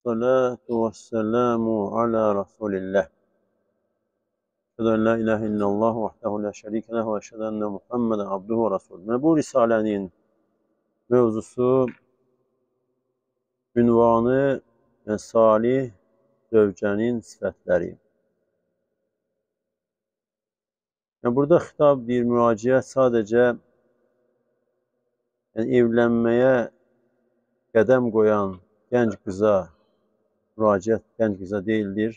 Salatu ve selamu ala Resulillah. Eşhedü en la ilahe illallah vahdehu la şerike leh ve eşhedü enne Muhammeden abduhu ve resulüh. Bu risalenin mevzusu, ünvanı salih zövcənin sifətləri. Burada xitab bir müraciət sadəcə evlənməyə qədəm qoyan gənc qıza müraciət, gənc qıza deyildir.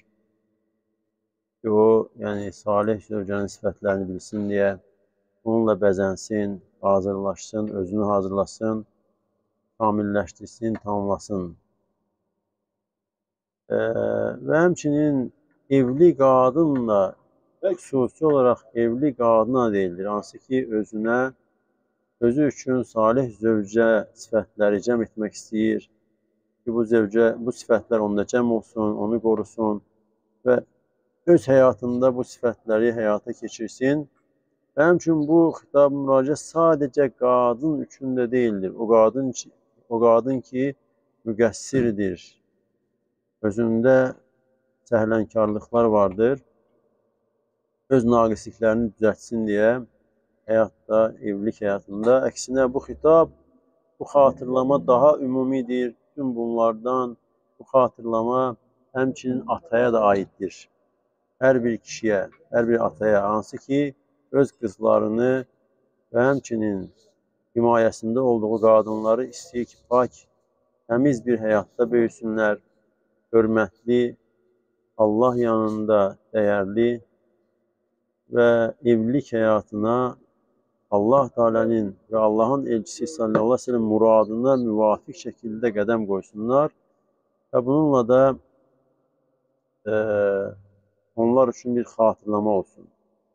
O, salih zövcənin sifətlərini bilsin deyə, onunla bəzənsin, hazırlaşsın, özünü hazırlasın, kamilləşdirsin, tamamlasın. Və həmçinin evli qadınla, xüsusi olaraq evli qadına deyilir, hansı ki, özü üçün salih zövcə sifətləri cəm etmək istəyir ki, bu sifətlər onda cəm olsun, onu qorusun və öz həyatında bu sifətləri həyata keçirsin. Və həmçinin bu xitab müraciət sadəcə qadın üçün də deyildir. O qadın ki, müqəssirdir. Özündə səhlənkarlıqlar vardır. Öz naqisliklərini düzəltsin deyə həyatda, evlilik həyatında. Əksinə bu xitab, bu xatırlama daha ümumidir. Bütün bunlardan bu xatırlama həmçinin ataya da aiddir. Hər bir kişiyə, hər bir ataya, hansı ki, öz qızlarını və həmçinin himayəsində olduğu qadınları istəyir ki, pak, təmiz bir həyatda böyüsünlər, hörmətli, Allah yanında dəyərli və evlilik həyatına Allah Teala'nın və Allahın elçisi sallallahu aleyhi ve sellem muradına müvafiq şəkildə qədəm qoysunlar və bununla da onlar üçün bir xatırlama olsun.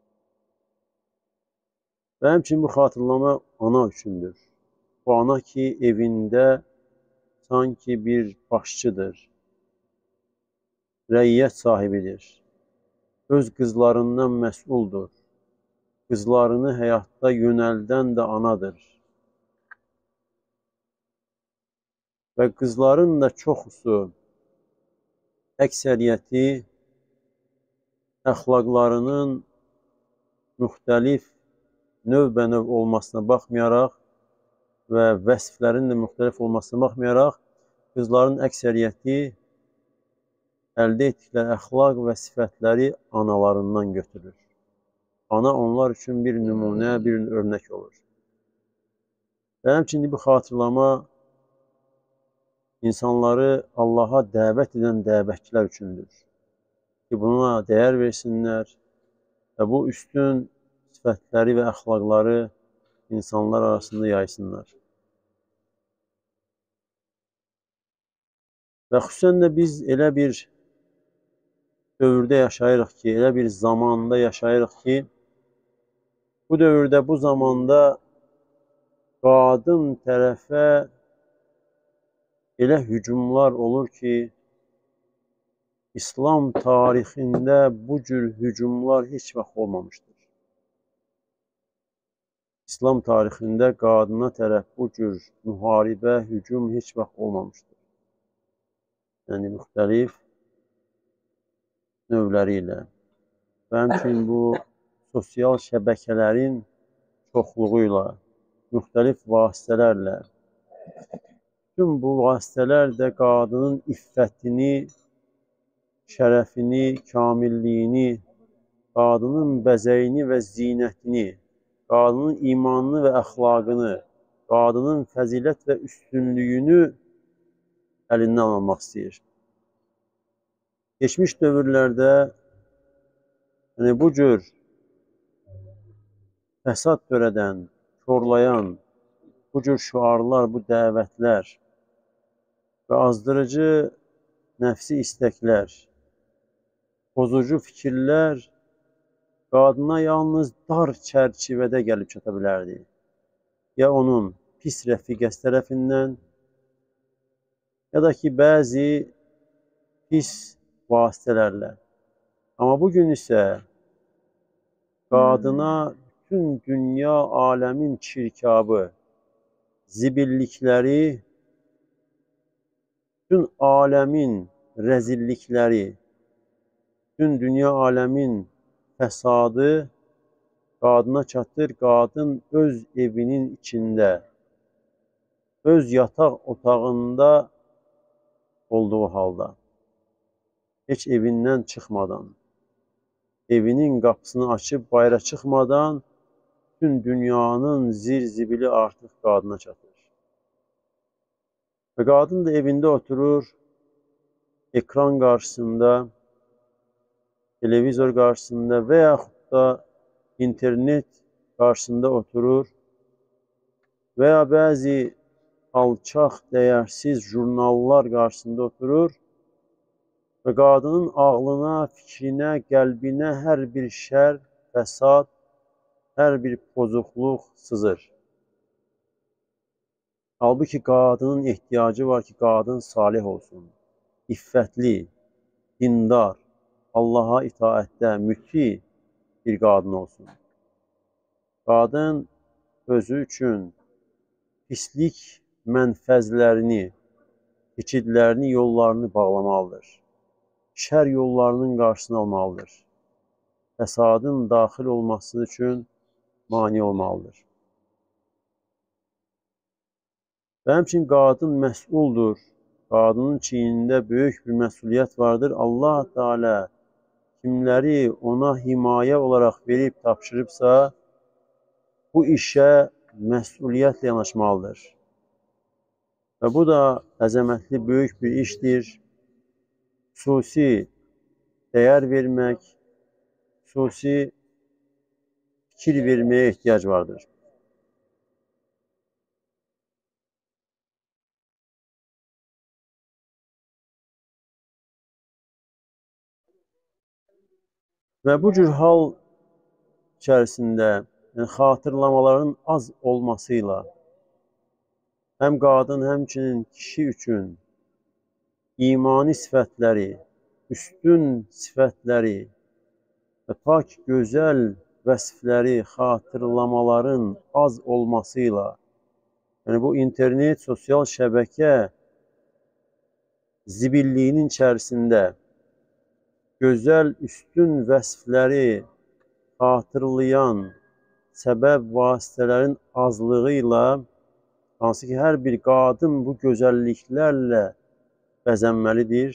Və həmçinin bu xatırlama ana üçündür. Bu ana ki, evində sanki bir başçıdır, rəiyyət sahibidir, öz qızlarından məsuldur, qızlarını həyatda yönəldən də anadır. Və qızların da çoxusu, əksəriyyəti əxlaqlarının müxtəlif növbənöv olmasına baxmayaraq və vəsflərinin də müxtəlif olmasına baxmayaraq, qızların əksəriyyəti əldə etdikləri əxlaq və sifətləri analarından götürür. Ana onlar üçün bir nümunə, bir örnək olur. Və həmçinin bu xatırlama insanları Allaha dəvət edən dəvətçilər üçündür. Ki, buna dəyər versinlər və bu üstün sifətləri və əxlaqları insanlar arasında yaysınlar. Və xüsusən də biz elə bir dövrdə yaşayırıq ki, elə bir zamanda yaşayırıq ki, bu dövrdə, bu zamanda qadın tərəfə elə hücumlar olur ki, İslam tarixində bu cür hücumlar heç vaxt olmamışdır. İslam tarixində qadına tərəf bu cür müharibə, hücum heç vaxt olmamışdır. Yəni, müxtəlif növləri ilə. Və həmçinin bu sosial şəbəkələrin çoxluğuyla, müxtəlif vasitələrlə, bütün bu vasitələr də qadının iffətini, şərəfini, kamilliyini, qadının bəzəyini və zinətini, qadının imanını və əxlaqını, qadının fəzilət və üstünlüyünü əlindən almaq istəyir. Geçmiş dövrlərdə bu cür fəsad törədən, korlayan, bu cür şüarlar, bu dəvətlər və azdırıcı nəfsi istəklər, bozucu fikirlər qadına yalnız dar çərçivədə gəlib çata bilərdi. Ya onun pis rəfiqəsi tərəfindən, ya da ki, bəzi pis vasitələrlə. Amma bugün isə qadına bütün dünya aləmin çirkabı, zibillikləri, bütün aləmin rəzillikləri, bütün dünya aləmin fəsadı qadına çatır. Qadın öz evinin içində, öz yataq otağında olduğu halda, heç evindən çıxmadan, evinin qapısını açıb bayra çıxmadan, bütün dünyanın zir-zibili artıq qadına çatır. Və qadın da evində oturur, ekran qarşısında, televizor qarşısında və yaxud da internet qarşısında oturur və ya bəzi alçaq, dəyərsiz jurnallar qarşısında oturur və qadının ağlına, fikrinə, qəlbinə hər bir şər, fəsad, hər bir pozuqluq sızır. Halbuki qadının ehtiyacı var ki, qadın salih olsun, iffətli, dindar, Allaha itaətdə, müti bir qadın olsun. Qadın özü üçün pislik mənfəzlərini, keçidlərini, yollarını bağlamalıdır. Şər yollarının qarşısını almalıdır. Fəsadın daxil olması üçün mane olmalıdır. Və həmçinin qadın məsuldur. Qadının çiynində böyük bir məsuliyyət vardır. Allah Teala kimləri ona himayə olaraq verib tapşırıbsa, bu işə məsuliyyətlə yanaşmalıdır. Və bu da əzəmətli, böyük bir işdir. Xüsusi dəyər vermək, xüsusi fikir verməyə ehtiyac vardır. Və bu cür hal içərisində xatırlamaların az olmasıyla həm qadın, həmçinin kişi üçün imani sifətləri, üstün sifətləri və pak, gözəl vəsifləri, xatırlamaların az olmasıyla, yəni bu internet, sosial şəbəkə zibilliyinin içərisində gözəl, üstün vəsifləri xatırlayan səbəb vasitələrin azlığı ilə, hansı ki, hər bir qadın bu gözəlliklərlə bəzənməlidir.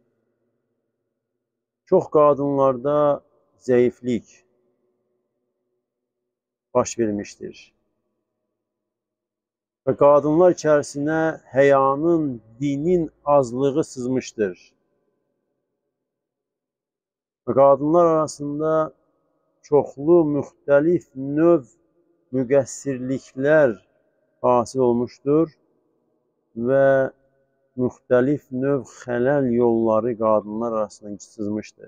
Çox qadınlarda zəiflik baş vermişdir. Və qadınlar içərisinə həyanın, dinin azlığı sızmışdır. Və qadınlar arasında çoxlu, müxtəlif növ müqəssirliklər hasil olmuşdur və müxtəlif növ xələl yolları qadınlar arasında sızmışdır.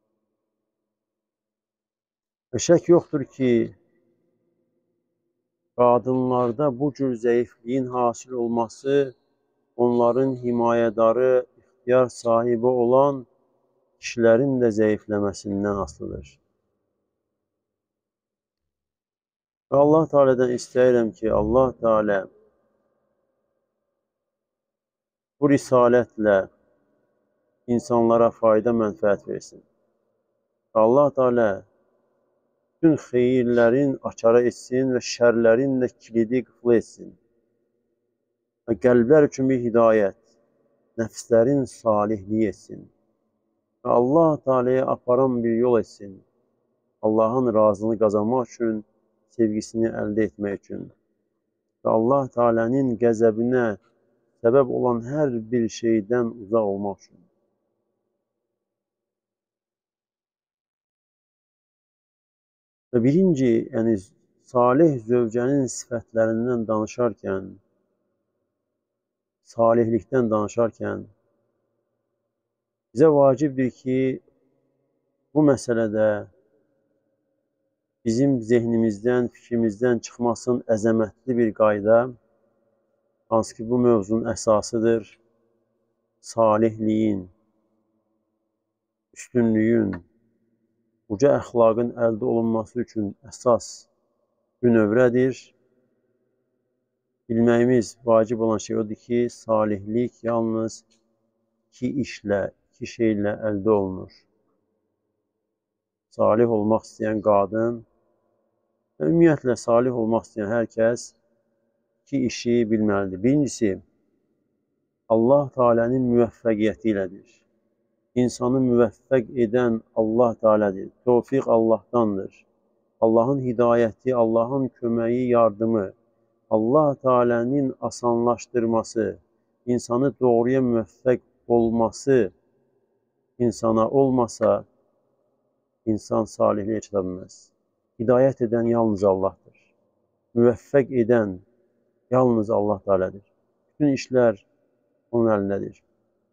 Və şək yoxdur ki, qadınlarda bu cür zəifliyin hasil olması onların himayədarı, ixtiyar sahibi olan kişilərin də zəifləməsindən asılıdır. Və Allah Teala'dan istəyirəm ki, Allah Teala bu risalətlə insanlara fayda, mənfəət versin. Allah Teala bütün xeyirlərin açarı etsin və şərlərin də kilidi qıflı etsin. Və qəlblər üçün bir hidayət, nəfslərin salihliyi etsin. Və Allah Teala'ya aparan bir yol etsin. Allahın razılığını qazanmaq üçün, sevgisini əldə etmək üçün. Və Allah Teala'nın qəzəbinə səbəb olan hər bir şeydən uzaq olmaq üçün. Və birinci, yəni salih zövcənin sifətlərindən danışarkən, salihlikdən danışarkən bizə vacibdir ki, bu məsələdə bizim zehnimizdən, fikrimizdən çıxmasın əzəmətli bir qayda, hansı ki, bu mövzunun əsasıdır, salihliyin, üstünlüyün, uca əxlaqın əldə olunması üçün əsas bünövrədir. Bilməyimiz vacib olan şey odur ki, salihlik yalnız iki işlə, iki şeylə əldə olunur. Salih olmaq istəyən qadın, ümumiyyətlə salih olmaq istəyən hər kəs iki işi bilməlidir. Birincisi, Allah Teala'nın müvəffəqiyyəti ilədir. İnsanı müvəffəq edən Allah Teala'dır. Tevfik Allah'tandır. Allah'ın hidayəti, Allah'ın köməyi, yardımı, Allah Teala'nın asanlaşdırması, insanı doğruya müvəffəq olması insana olmasa, insan salihliyə çata bilməz. Hidayət edən yalnız Allah'tır. Müvəffəq edən yalnız Allah Teala'dır. Bütün işlər onun əlindədir.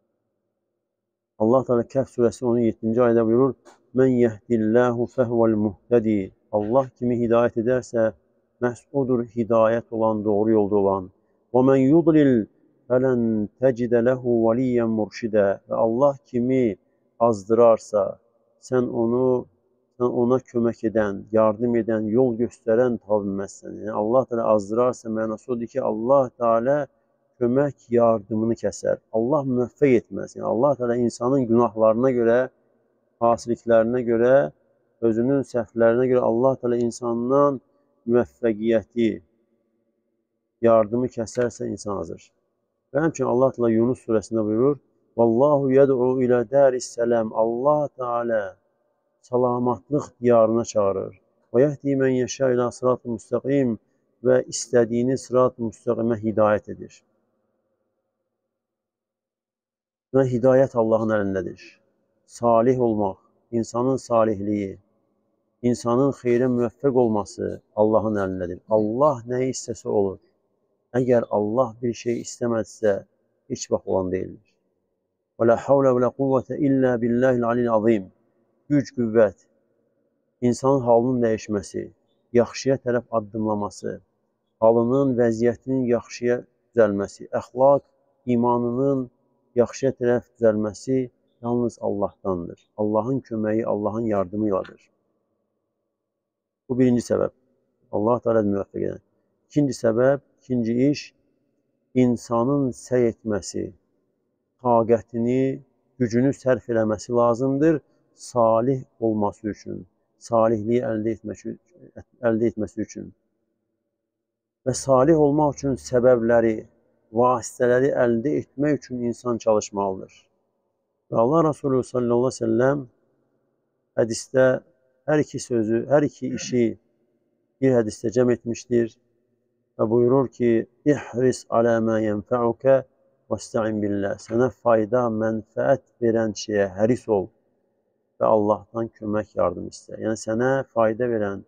Allah Teala Kəhf surəsi 17-ci ayədə buyurur: "Men yehdillahu fehvel muhtedi." Allah kimi hidayət edərsə, məhz odur hidayət olan, doğru yolda olan. "Və men yudlil felen tecide lehu veliyyen murşide." Və Allah kimi azdırarsa, sən ona kömək edən, yardım edən, yol göstərən tapa bilməzsən. Yəni Allah Teala azdırarsa mənası odur ki, Allah Teala kömək yardımını kəsər. Allah müvəffəq etməz. Yəni Allah Teala insanın günahlarına görə, fasiliklərinə görə, özünün səhvlərinə görə Allah Teala insandan müvəffəqiyyəti, yardımı kəsərsə insan azır. Və həmçinin Allah Teala Yunus surəsində buyurur: "Vallahu yed'u ilə daris-səlam." Allah Teala salamatlıq diyarına çağırır. "Və yehdi men yeşâ ilə sırat-ı müstəqim." Və istədiyini sırat-ı müstəqimə hidayət edir. Və hidayət Allahın əlindədir. Salih olmaq, insanın salihliyi, insanın xeyrə müvəffəq olması Allahın əlindədir. Allah nəyi istəsə olur. Əgər Allah bir şey istəməzsə, heç vaxt olan deyildir. Və la havlə və la quvvətə illə billahil alil azim. Güc, qüvvət, insanın halının dəyişməsi, yaxşıya tərəf addımlaması, halının, vəziyyətinin yaxşıya düzəlməsi, əxlaq, imanının yaxşıya tərəf düzəlməsi yalnız Allahdandır. Allahın köməyi, Allahın yardımı ilədir. Bu birinci səbəb. Allah Teala müvəffəq edən. İkinci səbəb, ikinci iş, insanın səy etməsi, taqətini, gücünü sərf eləməsi lazımdır salih olması üçün, salihliyi əldə etməsi üçün. Və salih olmaq üçün səbəbləri, vasitələri əldə etmək üçün insan çalışmalıdır. Və Allah Resulü sallallahu aleyhi ve sellem hədisdə hər iki sözü, hər iki işi bir hədisdə cəm etmişdir və buyurur ki, "İhris alə mə yenfəuke vəstə'in billah." Sənə fayda, mənfəət verən şeyə həris ol və Allahdan kömək, yardım istə. Yəni sənə fayda verən,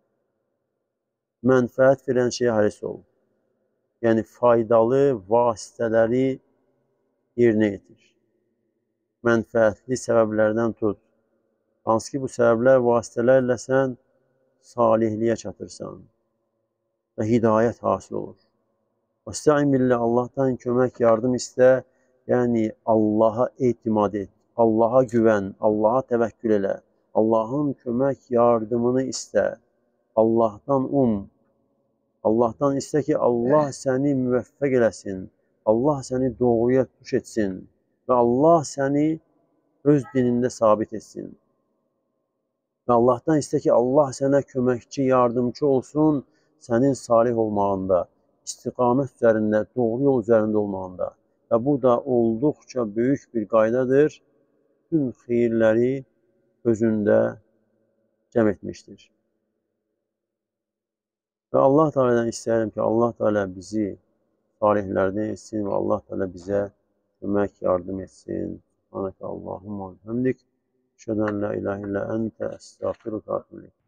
mənfəət verən şeyə həris ol. Yəni faydalı vasitələri yerinə yetir. Mənfəətli səbəblərdən tut. Hansı ki, bu səbəblər, vasitələrlə sən salihliyə çatırsan və hidayət hasil olur. Vəstə'in billah, Allahdan kömək, yardım istə, yəni Allaha etimad et, Allaha güvən, Allaha təvəkkül elə, Allahın kömək, yardımını istə, Allahdan Allahdan istə ki, Allah səni müvəffəq eləsin, Allah səni doğruya tuş etsin və Allah səni öz dinində sabit etsin. Və Allahdan istə ki, Allah sənə köməkçi, yardımcı olsun, sənin salih olmağında, istiqamət üzərində, doğru yol üzərində olmağında. Və bu da olduqca böyük bir qaydadır, bütün xeyirləri özündə cəm etmişdir. Və Allah Teala'dan istəyirəm ki, Allah Teala bizi salihlərdən etsin və Allah Teala bizə kömək, yardım etsin. Subhanəkə Allahumma və bihamdik. Əşhədu en la ilahe illə əntə, əstəğfiruka və etûbü ileyk.